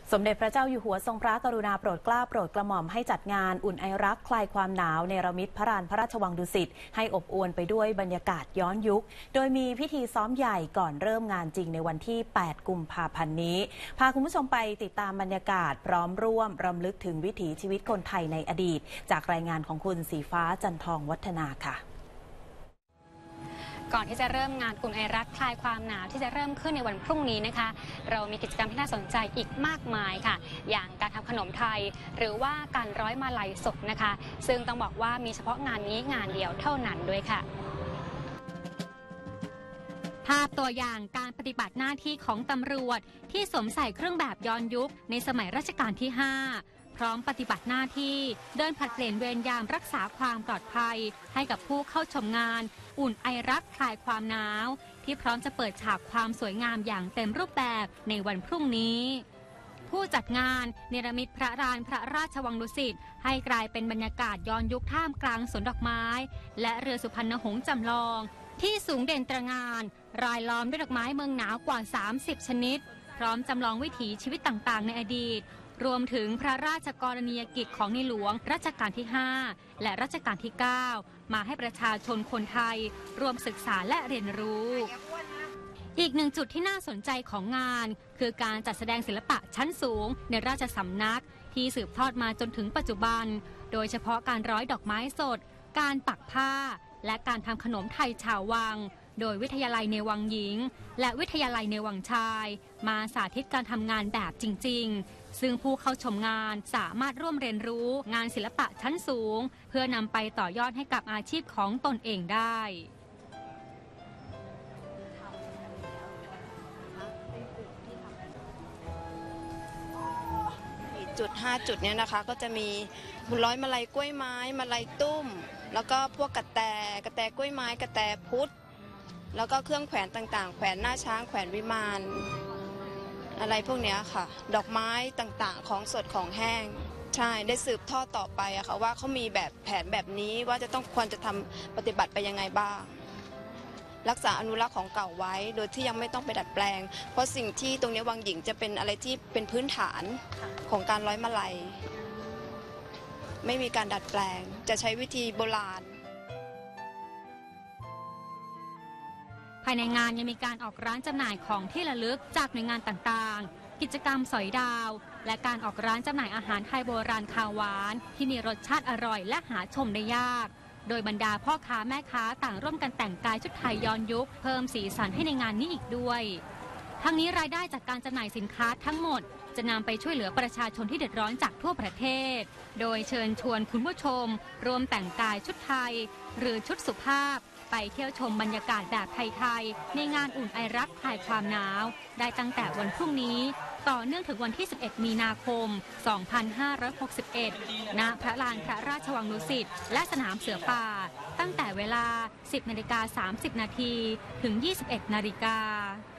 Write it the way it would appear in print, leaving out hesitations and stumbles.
สมเด็จพระเจ้าอยู่หัวทรงพระกรุณาโปรดเกล้าโปรดกระหม่อมให้จัดงานอุ่นไอรักคลายความหนาวเนรมิตพระลานพระราชวังดุสิตให้อบอวลไปด้วยบรรยากาศย้อนยุคโดยมีพิธีซ้อมใหญ่ก่อนเริ่มงานจริงในวันที่ 8 กุมภาพันธ์นี้พาคุณผู้ชมไปติดตามบรรยากาศพร้อมร่วมรำลึกถึงวิถีชีวิตคนไทยในอดีตจากรายงานของคุณสีฟ้าจันทองวัฒนาค่ะก่อนที่จะเริ่มงานอุ่นไอรักคลายความหนาวที่จะเริ่มขึ้นในวันพรุ่งนี้นะคะเรามีกิจกรรมที่น่าสนใจอีกมากมายค่ะอย่างการทำขนมไทยหรือว่าการร้อยมาลัยสดนะคะซึ่งต้องบอกว่ามีเฉพาะงานนี้งานเดียวเท่านั้นด้วยค่ะภาพตัวอย่างการปฏิบัติหน้าที่ของตำรวจที่สวมใส่เครื่องแบบย้อนยุคในสมัยรัชกาลที่ 5พร้อมปฏิบัติหน้าที่เดินผลัดเปลี่ยนเวรยามรักษาความปลอดภัยให้กับผู้เข้าชมงานอุ่นไอรักคลายความหนาวที่พร้อมจะเปิดฉากความสวยงามอย่างเต็มรูปแบบในวันพรุ่งนี้ผู้จัดงานเนรมิตพระลานพระราชวังดุสิตให้กลายเป็นบรรยากาศย้อนยุคท่ามกลางสวนดอกไม้และเรือสุพรรณหงส์จำลองที่สูงเด่นตระหง่านรายล้อมด้วยดอกไม้เมืองหนาวกว่า30ชนิดพร้อมจำลองวิถีชีวิตต่างๆในอดีตรวมถึงพระราชกรณียกิจของในหลวงรัชกาลที่ 5และรัชกาลที่ 9มาให้ประชาชนคนไทยรวมศึกษาและเรียนรู้อีกหนึ่งจุดที่น่าสนใจของงานคือการจัดแสดงศิลปะชั้นสูงในราชสำนักที่สืบทอดมาจนถึงปัจจุบันโดยเฉพาะการร้อยดอกไม้สดการปักผ้าและการทำขนมไทยชาววังโดยวิทยาลัยในวังหญิงและวิทยาลัยในวังชายมาสาธิตการทำงานแบบจริงๆซึ่งผู้เข้าชมงานสามารถร่วมเรียนรู้งานศิลปะชั้นสูงเพื่อนำไปต่อยอดให้กับอาชีพของตนเองได้จุด5จุดเนี่ยนะคะก็จะมีบุญร้อยมาลัยกล้วยไม้มาลัยตุ้มแล้วก็พวกกระแตกล้วยไม้กระแตพุทธแล้วก็เครื่องแขวนต่างๆแขวนหน้าช้างแขวนวิมานอะไรพวกนี้ค่ะดอกไม้ต่างๆของสดของแห้งใช่ได้สืบทอดต่อไปอะค่ะว่าเขามีแบบแผนแบบนี้ว่าจะต้องควรจะทำปฏิบัติไปยังไงบ้างรักษาอนุรักษ์ของเก่าไว้โดยที่ยังไม่ต้องไปดัดแปลงเพราะสิ่งที่ตรงนี้วังหญิงจะเป็นอะไรที่เป็นพื้นฐานของการร้อยมาลัยไม่มีการดัดแปลงจะใช้วิธีโบราณภายในงานยังมีการออกร้านจำหน่ายของที่ระลึกจากหน่วยงานต่างๆกิจกรรมสอยดาวและการออกร้านจำหน่ายอาหารไทยโบราณคาวหวานที่มีรสชาติอร่อยและหาชมได้ยากโดยบรรดาพ่อค้าแม่ค้าต่างร่วมกันแต่งกายชุดไทยย้อนยุคเพิ่มสีสันให้ในงานนี้อีกด้วยทั้งนี้รายได้จากการจำหน่ายสินค้าทั้งหมดจะนำไปช่วยเหลือประชาชนที่เดือดร้อนจากทั่วประเทศโดยเชิญชวนคุณผู้ชมรวมแต่งกายชุดไทยหรือชุดสุภาพไปเที่ยวชมบรรยากาศแบบไทยๆในงานอุ่นไอรักคลายความหนาวได้ตั้งแต่วันพรุ่งนี้ต่อเนื่องถึงวันที่ 11 มีนาคม 2561 ณ พระลานพระราชวังดุสิตและสนามเสือป่าตั้งแต่เวลา 10:30 น. ถึง 21:00 น.